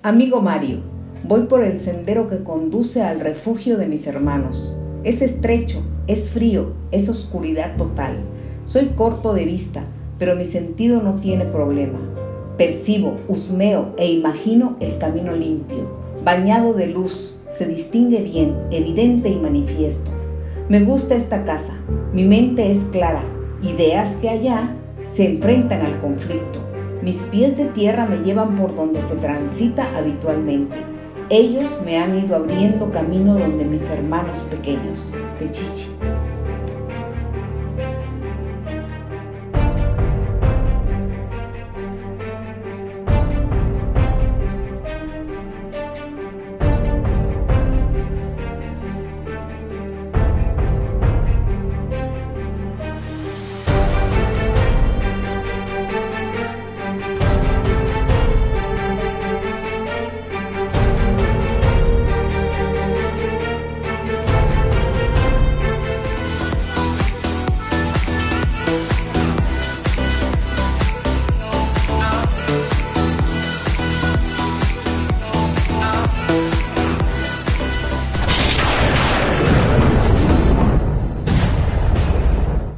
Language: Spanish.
Amigo Mario, voy por el sendero que conduce al refugio de mis hermanos. Es estrecho, es frío, es oscuridad total. Soy corto de vista, pero mi sentido no tiene problema. Percibo, husmeo e imagino el camino limpio, bañado de luz, se distingue bien, evidente y manifiesto. Me gusta esta casa, mi mente es clara, ideas que allá se enfrentan al conflicto. Mis pies de tierra me llevan por donde se transita habitualmente. Ellos me han ido abriendo camino donde mis hermanos pequeños. De Chichi.